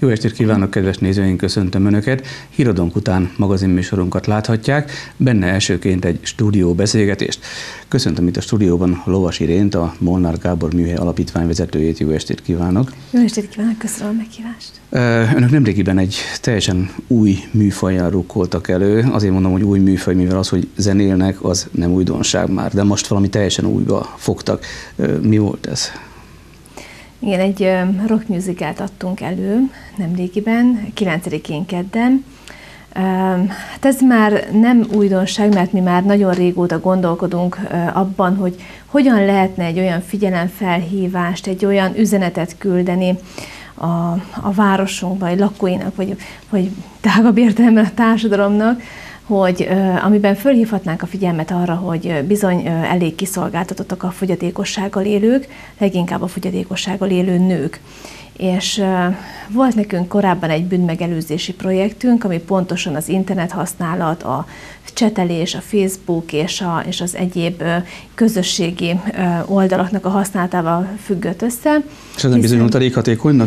Jó estét kívánok, kedves nézőink, köszöntöm Önöket! Híradónk után magazinműsorunkat láthatják, benne elsőként egy stúdióbeszélgetést. Köszöntöm itt a stúdióban Lovas Irént, a Molnár Gábor Műhely Alapítvány vezetőjét. Jó estét kívánok! Jó estét kívánok, köszönöm a meghívást! Önök nemrégiben egy teljesen új műfajjal rukkoltak elő. Azért mondom, hogy új műfaj, mivel az, hogy zenélnek, az nem újdonság már, de most valami teljesen újba fogtak. Mi volt ez? Igen, egy rock musicalt adtunk elő nemrégiben, 9-én kedden. Hát ez már nem újdonság, mert mi már nagyon régóta gondolkodunk abban, hogy hogyan lehetne egy olyan figyelemfelhívást, egy olyan üzenetet küldeni a városunkban, vagy lakóinak, vagy tágabb értelemben a társadalomnak, hogy amiben fölhívhatnánk a figyelmet arra, hogy bizony elég kiszolgáltatottak a fogyatékossággal élők, leginkább a fogyatékossággal élő nők. És volt nekünk korábban egy bűnmegelőzési projektünk, ami pontosan az internethasználat, a csetelés, a Facebook és az egyéb közösségi oldalaknak a használatával függött össze. És ez nem bizonyult elég hatékonynak?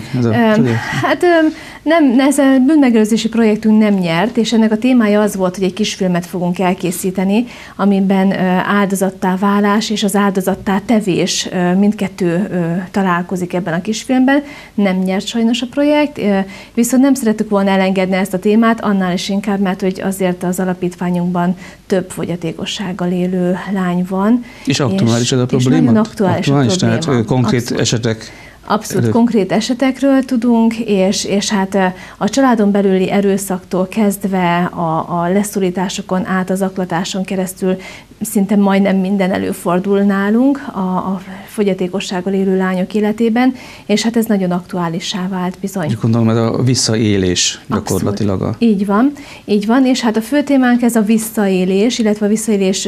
Ez a bűnmegelőzési projektünk nem nyert, és ennek a témája az volt, hogy egy kisfilmet fogunk elkészíteni, amiben áldozattá válás és az áldozattá tevés mindkettő találkozik ebben a kisfilmben. Nem nyert sajnos a projekt, viszont nem szerettük volna elengedni ezt a témát, annál is inkább, mert hogy azért az alapítványunkban több fogyatékossággal élő lány van. És aktuális ez a probléma? És nagyon aktuális a probléma. Tehát konkrét esetek? Abszolút konkrét esetekről tudunk, és hát a családon belüli erőszaktól kezdve a leszorításokon át, az zaklatáson keresztül szinte majdnem minden előfordul nálunk a fogyatékossággal élő lányok életében, és hát ez nagyon aktuálissá vált bizony. És gondolom, ez a visszaélés gyakorlatilag. Abszolút. Így van, és hát a fő témánk ez a visszaélés, illetve a visszaélés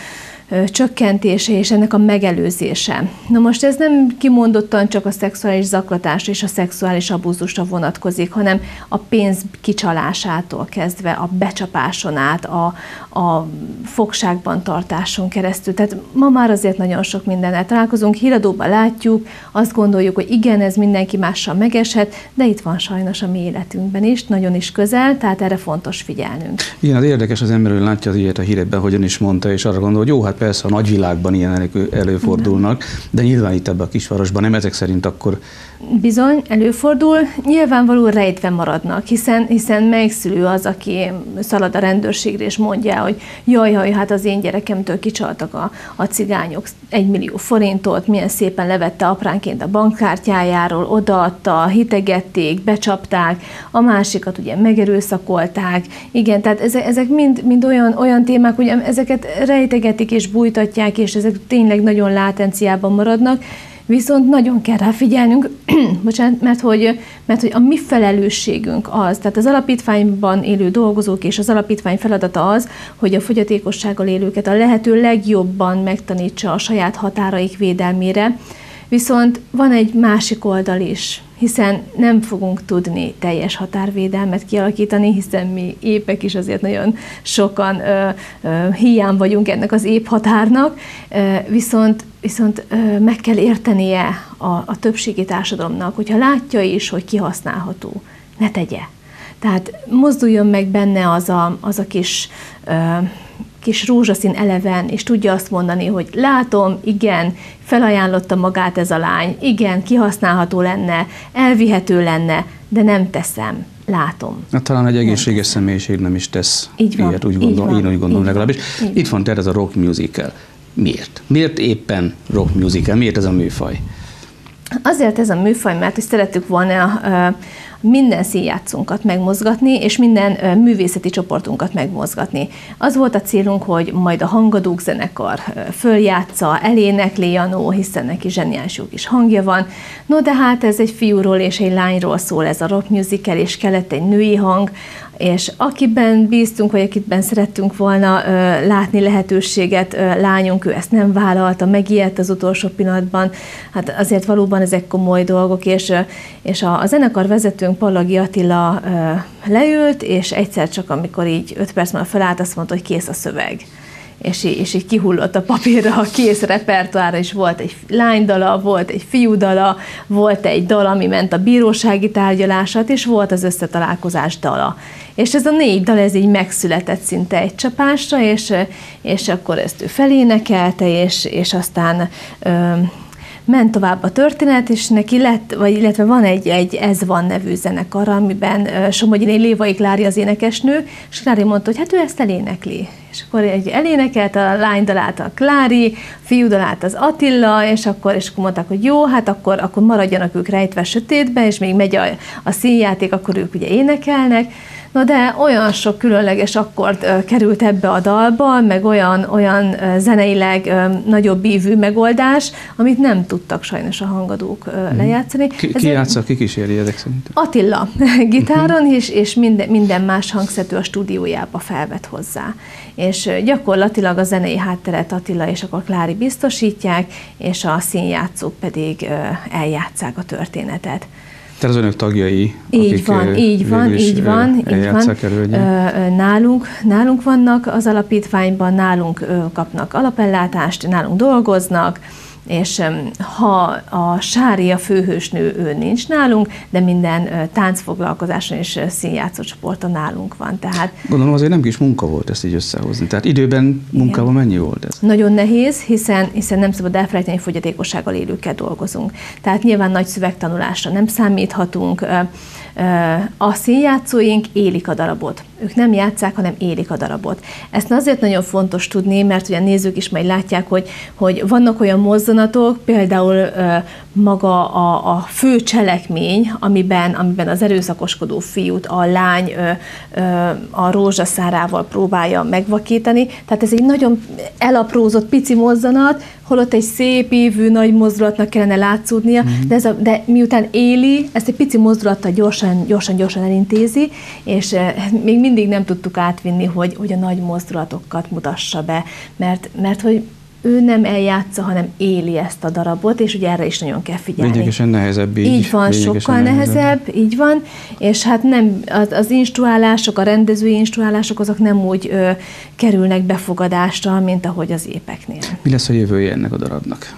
csökkentése és ennek a megelőzése. Na most ez nem kimondottan csak a szexuális zaklatásra és a szexuális abúzusra vonatkozik, hanem a pénz kicsalásától kezdve a becsapáson át, a fogságban tartáson keresztül. Tehát ma már azért nagyon sok mindennel találkozunk, híradóban látjuk, azt gondoljuk, hogy igen, ez mindenki mással megeshet, de itt van sajnos a mi életünkben is, nagyon is közel, tehát erre fontos figyelnünk. Igen, az érdekes, az ember látja az ilyet a hírekben, hogyan is mondta, és arra gondol, hogy jó, hát persze a nagyvilágban ilyen előfordulnak, de nyilván itt ebben a kisvárosban nem ezek szerint akkor... Bizony, előfordul, nyilvánvalóan rejtve maradnak, hiszen melyik szülő az, aki szalad a rendőrségre és mondja, hogy jaj, hát az én gyerekemtől kicsaltak a cigányok 1 millió forintot, milyen szépen levette apránként a bankkártyájáról, odaadta, hitegették, becsapták, a másikat ugye megerőszakolták. Igen, tehát ezek mind olyan témák, hogy ezeket rejtegetik és bújtatják, és ezek tényleg nagyon látenciában maradnak. Viszont nagyon kell rá figyelnünk, bocsánat, mert hogy a mi felelősségünk az, tehát az alapítványban élő dolgozók és az alapítvány feladata az, hogy a fogyatékossággal élőket a lehető legjobban megtanítsa a saját határaik védelmére, viszont van egy másik oldal is, hiszen nem fogunk tudni teljes határvédelmet kialakítani, hiszen mi épek is azért nagyon sokan hiány vagyunk ennek az ép határnak, viszont meg kell értenie a többségi társadalomnak, hogyha látja is, hogy kihasználható, ne tegye. Tehát mozduljon meg benne az a kis rózsaszín eleven, és tudja azt mondani, hogy látom, igen, felajánlotta magát ez a lány, igen, kihasználható lenne, elvihető lenne, de nem teszem, látom. Talán egy egészséges személyiség nem is tesz ilyet, úgy gondolom legalábbis. Itt van tehát ez a rock musical. Miért? Miért éppen rock musical? Miért ez a műfaj? Azért ez a műfaj, mert hogy szerettük volna minden színjátszónkat megmozgatni, és minden művészeti csoportunkat megmozgatni. Az volt a célunk, hogy majd a Hangadók zenekar följátsza, elénekli Janó, hiszen neki zseniális jó kis hangja van. No, de hát ez egy fiúról és egy lányról szól ez a rock musical, és kellett egy női hang, és akiben bíztunk, vagy akiben szerettünk volna látni lehetőséget, lányunk, ő ezt nem vállalta, megijedt az utolsó pillanatban. Hát azért valóban ezek komoly dolgok, és a zenekar vezetőnk Pallagi Attila leült, és egyszer csak, amikor így 5 perc múlva felállt, azt mondta, hogy kész a szöveg. és így kihullott a papírra a kész repertoárra, és volt egy lánydala, volt egy fiúdala, volt egy dal, ami ment a bírósági tárgyalását, és volt az összetalálkozás dala. És ez a 4 dal, ez így megszületett szinte egy csapásra, és akkor ezt ő felénekelte, és aztán ment tovább a történet, és neki lett, illetve van egy Ez van nevű zenekar, amiben Somogyi Lévai Klári az énekesnő, és Klári mondta, hogy hát ő ezt elénekli. És akkor elénekelt a lánydalát a Klári, a fiúdalát az Attila, és akkor mondták, hogy jó, hát akkor maradjanak ők rejtve sötétbe, és még megy a színjáték, akkor ők ugye énekelnek. Na de olyan sok különleges akkord került ebbe a dalba, meg olyan zeneileg nagyobb ívű megoldás, amit nem tudtak sajnos a hangadók lejátszani. Ki játsza, ki kíséri ezek szerint? Attila gitáron, és minden más hangszetű a stúdiójába felvett hozzá. És gyakorlatilag a zenei hátteret Attila és akkor Klári biztosítják, és a színjátszók pedig eljátszák a történetet. Tehát az önök tagjai, így van. Nálunk vannak az alapítványban, nálunk kapnak alapellátást, nálunk dolgoznak, és ha a Sári, a főhősnő, ő nincs nálunk, de minden táncfoglalkozáson és színjátszó csoporton nálunk van. Tehát, gondolom azért nem kis munka volt ezt így összehozni. Tehát időben, munkában mennyi volt ez? Nagyon nehéz, hiszen nem szabad elfelejteni, hogy fogyatékossággal élőkkel dolgozunk. Tehát nyilván nagy szövegtanulásra nem számíthatunk. A színjátszóink élik a darabot. Ők nem játsszák, hanem élik a darabot. Ezt azért nagyon fontos tudni, mert ugye a nézők is majd látják, hogy vannak olyan mozzanatok, például maga a fő cselekmény, amiben az erőszakoskodó fiút a lány a rózsaszárával próbálja megvakítani. Tehát ez egy nagyon elaprózott pici mozzanat, holott egy szép ívű, nagy mozdulatnak kellene látszódnia, de miután éli, ezt egy pici mozdulattal gyorsan elintézi, és még mindig nem tudtuk átvinni, hogy a nagy mozdulatokat mutassa be, mert hogy ő nem eljátsza, hanem éli ezt a darabot, és ugye erre is nagyon kell figyelni. Lényegesen nehezebb így. Így van, sokkal nehezebb, így van, és hát nem, az instruálások, a rendezői instruálások, azok nem úgy kerülnek befogadásra, mint ahogy az épeknél. Mi lesz a jövője ennek a darabnak?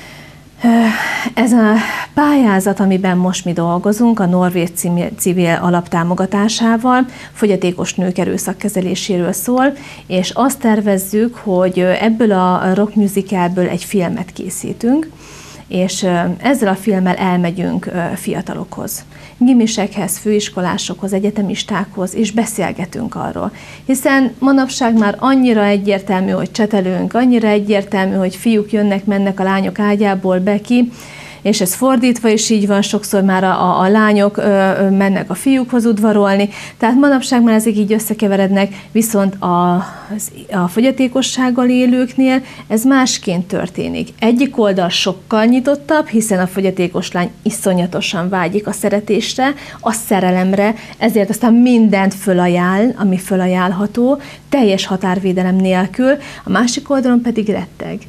Ez a pályázat, amiben most mi dolgozunk, a Norvég Civil alaptámogatásával, fogyatékos nők erőszakkezeléséről szól, és azt tervezzük, hogy ebből a rock musicalből egy filmet készítünk, és ezzel a filmmel elmegyünk fiatalokhoz, gimisekhez, főiskolásokhoz, egyetemistákhoz, és beszélgetünk arról. Hiszen manapság már annyira egyértelmű, hogy csetelünk, annyira egyértelmű, hogy fiúk jönnek-mennek a lányok ágyából be ki, és ez fordítva is így van, sokszor már a lányok mennek a fiúkhoz udvarolni, tehát manapság már ezek így összekeverednek, viszont a fogyatékossággal élőknél ez másként történik. Egyik oldal sokkal nyitottabb, hiszen a fogyatékos lány iszonyatosan vágyik a szeretésre, a szerelemre, ezért aztán mindent fölajánl, ami fölajánlható, teljes határvédelem nélkül, a másik oldalon pedig retteg.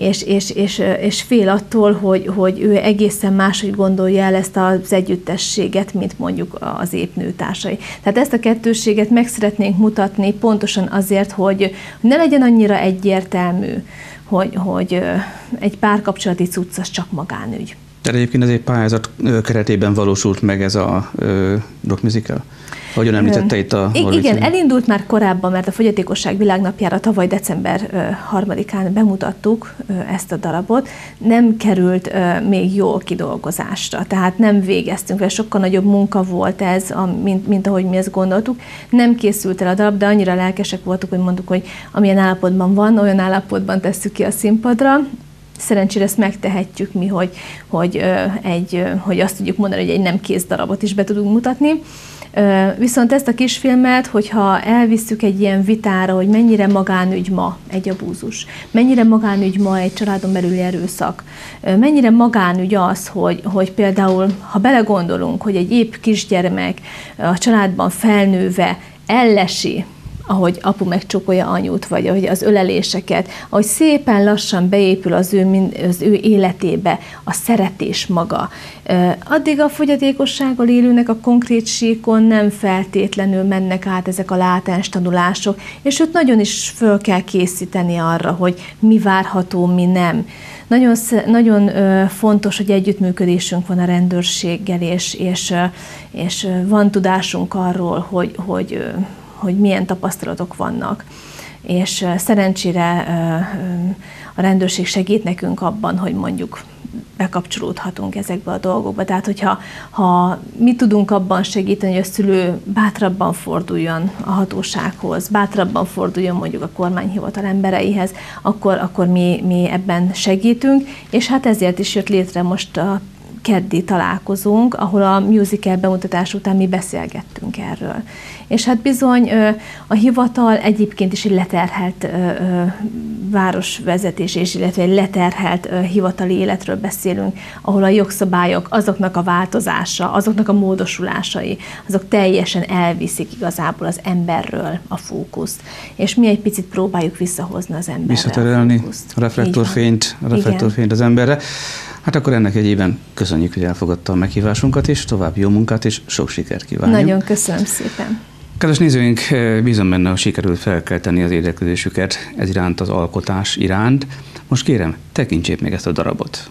És fél attól, hogy ő egészen máshogy gondolja el ezt az együttességet, mint mondjuk az épp nőtársai. Tehát ezt a kettősséget meg szeretnénk mutatni pontosan azért, hogy ne legyen annyira egyértelmű, hogy egy párkapcsolati cucc az csak magánügy. Tehát egyébként ez egy pályázat keretében valósult meg ez a rock musical? Hogyan említette itt a Igen, elindult már korábban, mert a Fogyatékosság Világnapjára tavaly december 3-án bemutattuk ezt a darabot. Nem került még jól kidolgozásra, tehát nem végeztünk vele, sokkal nagyobb munka volt ez, mint ahogy mi ezt gondoltuk. Nem készült el a darab, de annyira lelkesek voltunk, hogy mondtuk, hogy amilyen állapotban van, olyan állapotban tesszük ki a színpadra. Szerencsére ezt megtehetjük mi, hogy azt tudjuk mondani, hogy egy nem kész darabot is be tudunk mutatni. Viszont ezt a kisfilmet, hogyha elvisszük egy ilyen vitára, hogy mennyire magánügy ma egy abúzus, mennyire magánügy ma egy családon belüli erőszak, mennyire magánügy az, hogy például, ha belegondolunk, hogy egy épp kisgyermek a családban felnőve ellesi ahogy apu megcsókolja anyút, vagy ahogy az öleléseket, ahogy szépen lassan beépül az ő életébe a szeretés maga. Addig a fogyatékossággal élőnek a konkrét síkon nem feltétlenül mennek át ezek a látens tanulások, és őt nagyon is föl kell készíteni arra, hogy mi várható, mi nem. Nagyon fontos, hogy együttműködésünk van a rendőrséggel, és van tudásunk arról, hogy milyen tapasztalatok vannak. És szerencsére a rendőrség segít nekünk abban, hogy mondjuk bekapcsolódhatunk ezekbe a dolgokba. Tehát, hogyha mi tudunk abban segíteni, hogy a szülő bátrabban forduljon a hatósághoz, bátrabban forduljon mondjuk a kormányhivatal embereihez, akkor mi ebben segítünk, és hát ezért is jött létre most a keddi találkozónk, ahol a musical bemutatás után mi beszélgettünk erről. És hát bizony a hivatal egyébként is egy leterhelt városvezetés, illetve egy leterhelt hivatali életről beszélünk, ahol a jogszabályok, azoknak a változása, azoknak a módosulásai, azok teljesen elviszik igazából az emberről a fókuszt. És mi egy picit próbáljuk visszahozni az emberre visszaterelni a fókuszt. a reflektorfényt az emberre. Hát akkor ennek egyében köszönjük, hogy elfogadta a meghívásunkat, és további jó munkát, és sok sikert kívánjuk. Nagyon köszönöm szépen. Kedves nézőink, bízom benne, hogy sikerült felkelteni az érdeklődésüket ez iránt, az alkotás iránt. Most kérem, tekintsék meg ezt a darabot.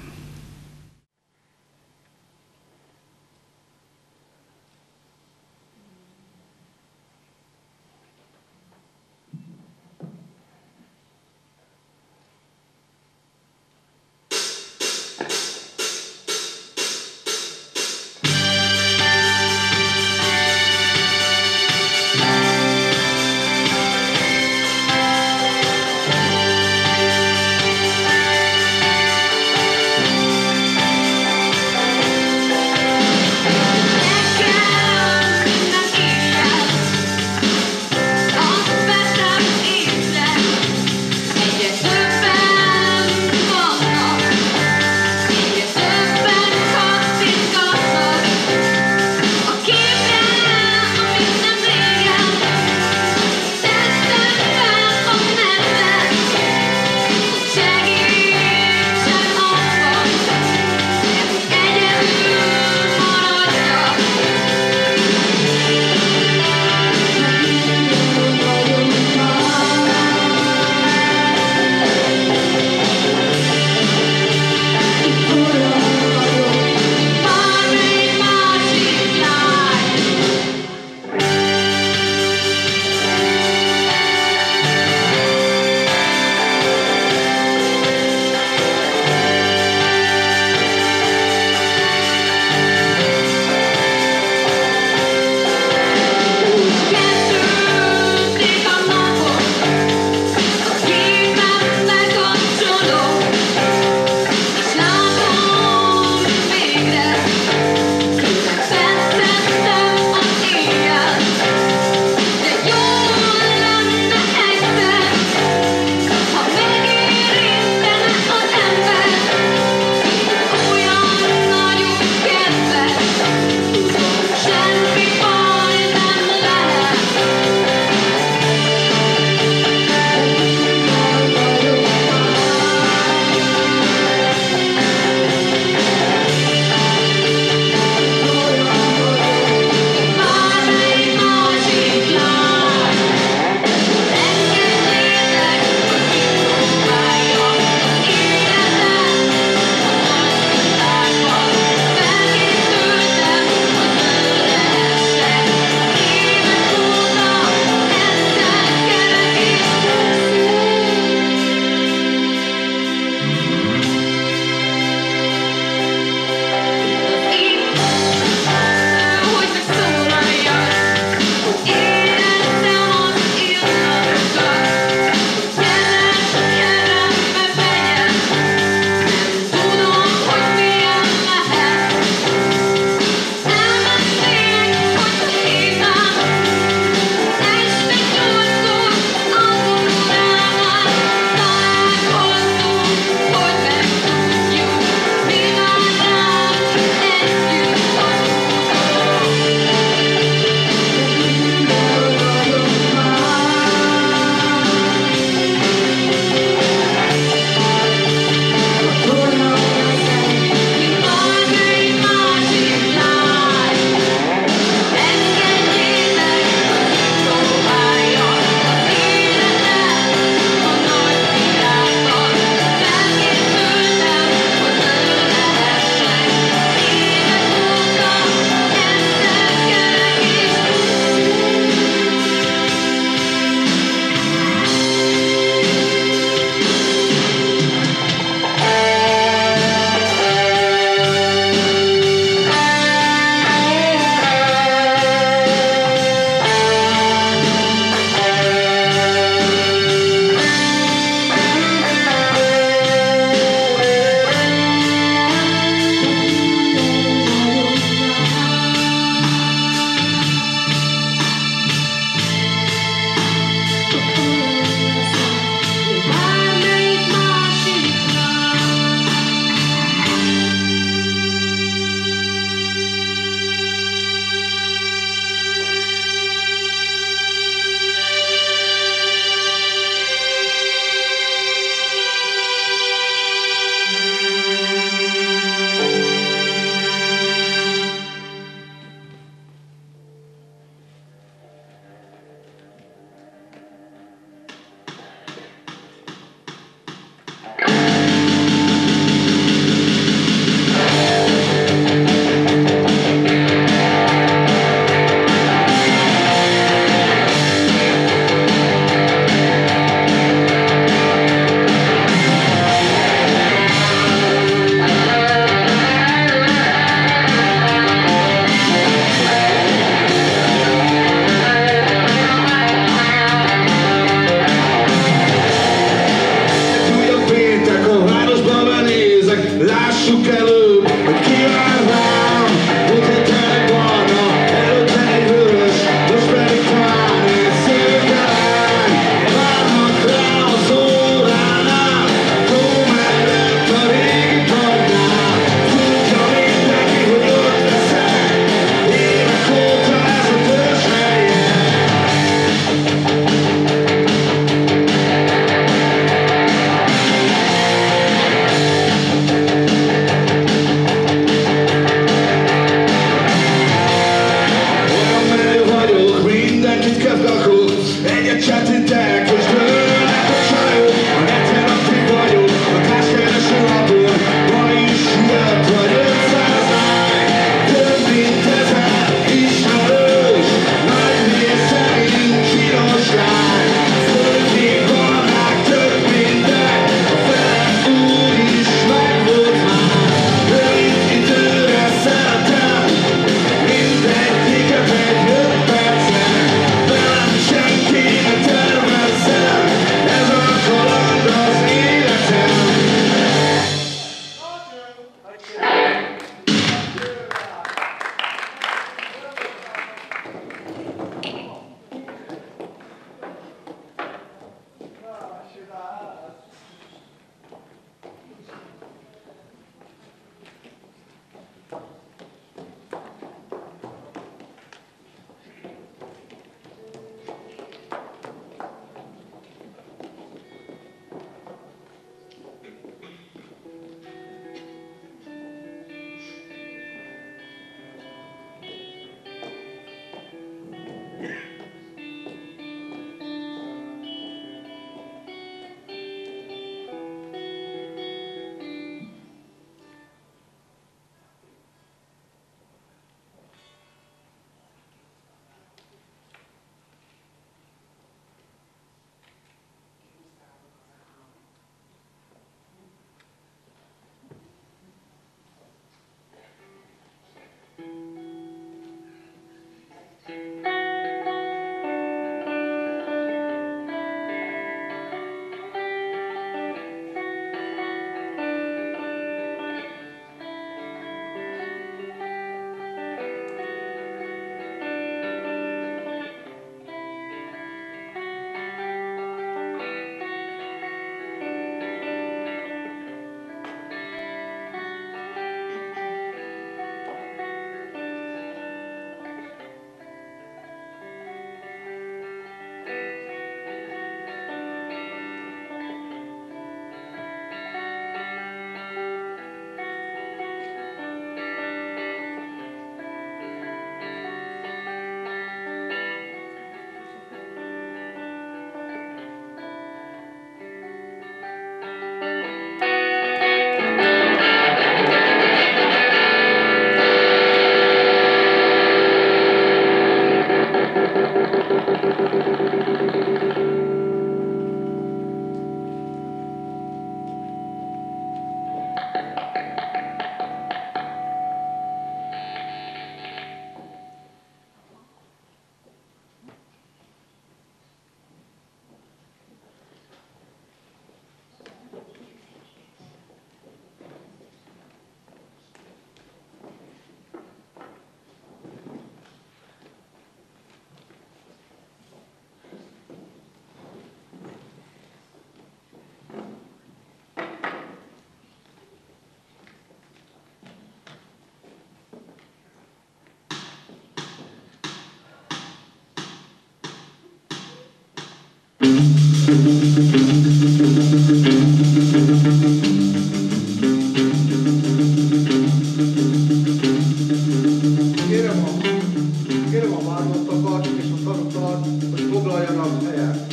Kérem a válottakat és a tanukat, hogy foglaljanak helyet.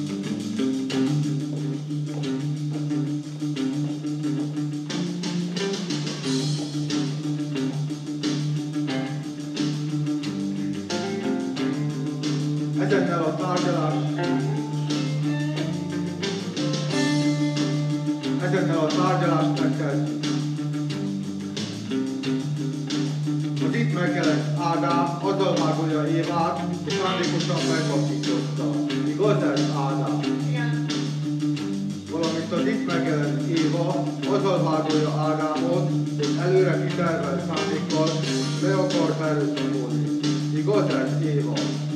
Ezennel a tárgyalást megkezdjük. Az itt megjelent Ádám azzal vádolja Évát, és szándékosan megvakította. Igaz ez, Ádám? Igen. Valamint az itt megjelent Éva azzal vádolja Ádámot, hogy előre kitervelt szándékkal be akart erőszakolni. Igaz ez, Éva?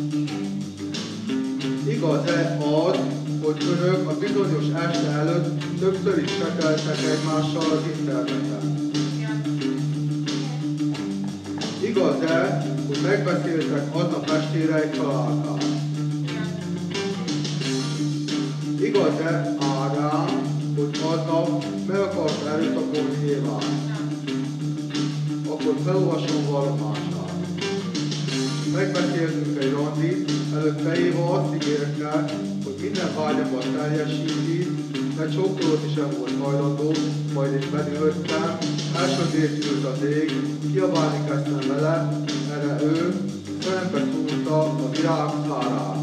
Igaz-e az, hogy önök a bizonyos este előtt többször is cseteltek egymással az interneten? Igaz-e, hogy megbeszéltek aznap estére egy találkást? Igaz-e, Ádám, hogy aznap meg akart erőszakolni Évát? Akkor felolvasom vallomását. Megbeszéltünk egy randit, előtte Éva azt ígérte, hogy minden vágyamat teljesíti, mert sokszor is sem volt hajlandó, majd én bedühöttem, elsötétült az ég, kiabálni kezdtem vele, erre ő szembe szúrta a virág szárát.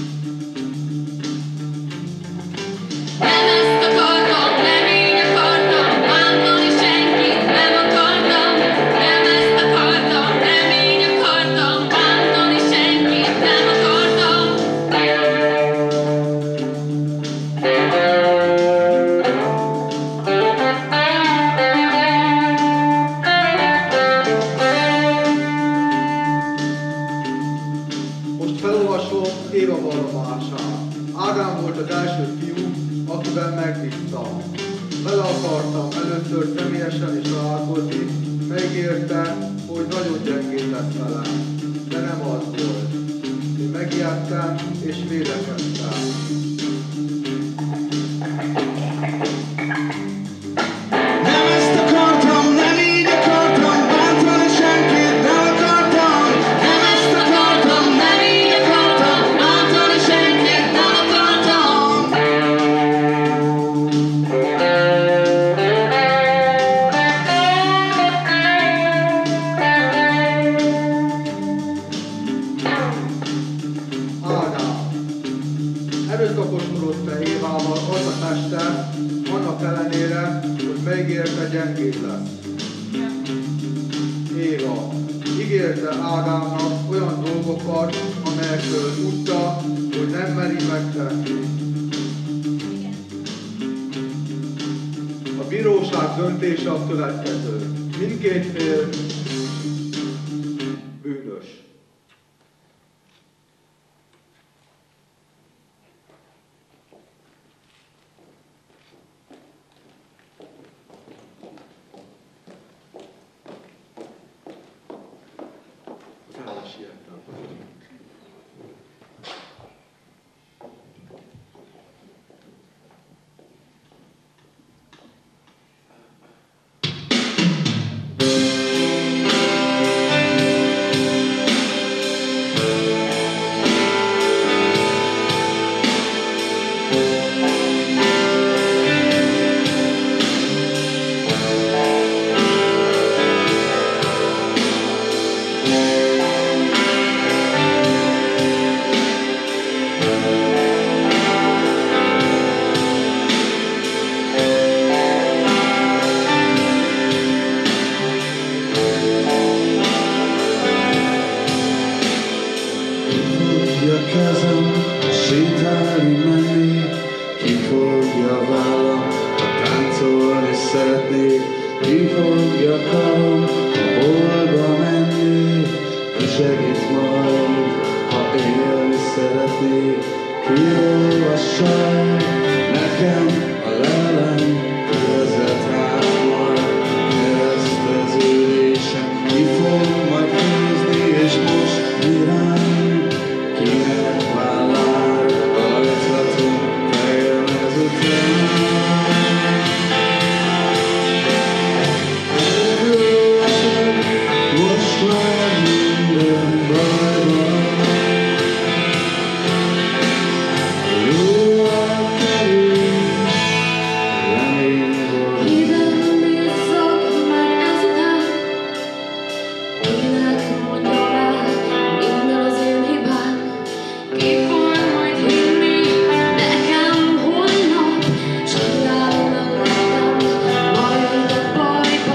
Nem ezt akartam, nem így akartam, bántani senkit nem akartam. Nem ezt akartam, nem így akartam, bántani senkit nem akartam. Most felolvasom Éva vallomását. Ádám volt az első fiú, akiben megbíztam. Vele akartam először személyesen is találkozni, megérte, hogy nagyon gyengén lesz velem, de nem az volt. Én megijedtem és védekeztem. Nem ezt akartam, nem így akartam, bántani senkit nem akartam. Nem ezt akartam, nem így akartam, bántani senkit nem akartam. Ádám. Erőszakoskodott-e Évával aznap este, annak ellenére, hogy megígérte gyengéd lesz? Éva. Ígérte Ádámnak olyan olyan dolgokat, amelyekről tudta, hogy nem meri megtenni. A bíróság döntése a következő. Mindkét fél bűnös.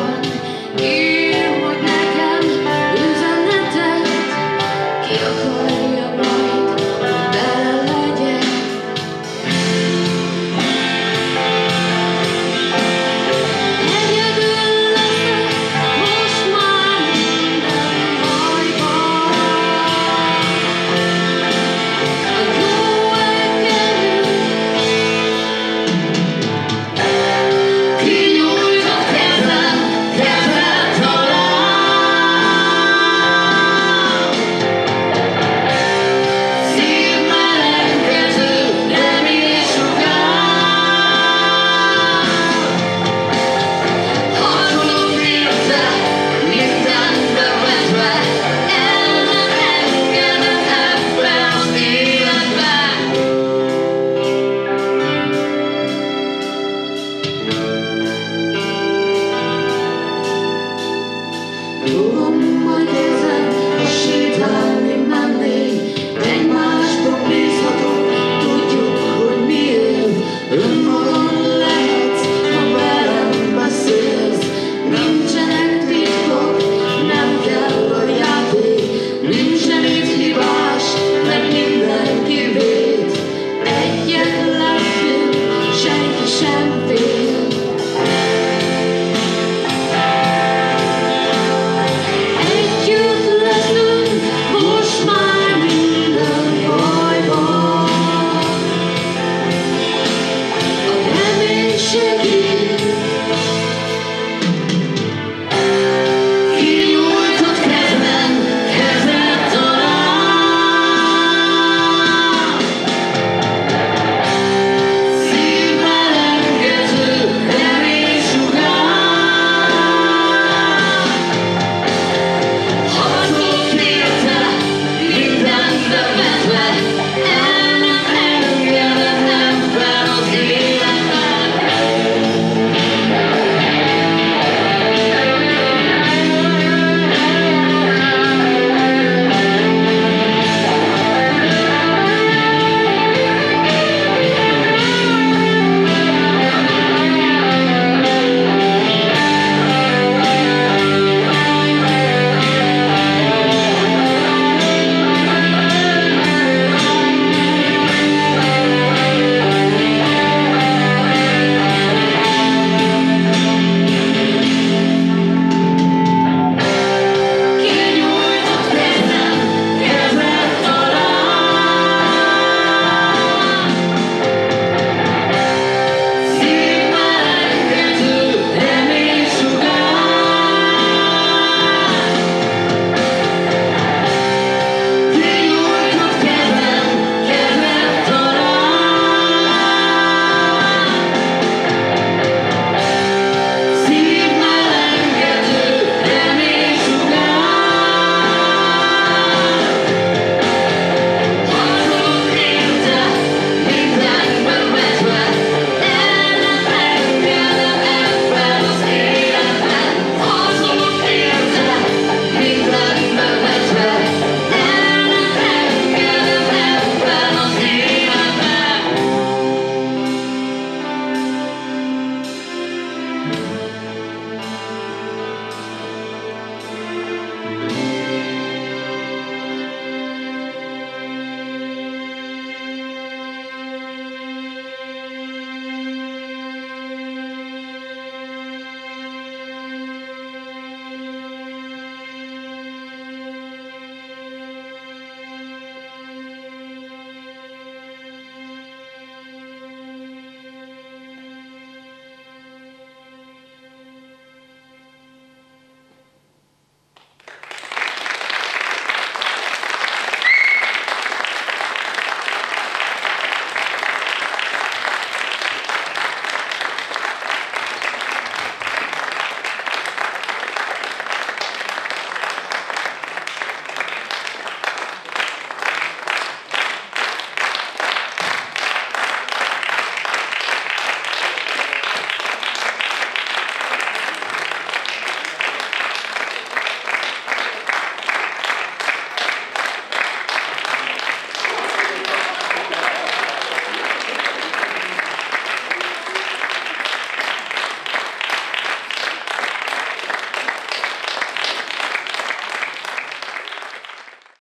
You're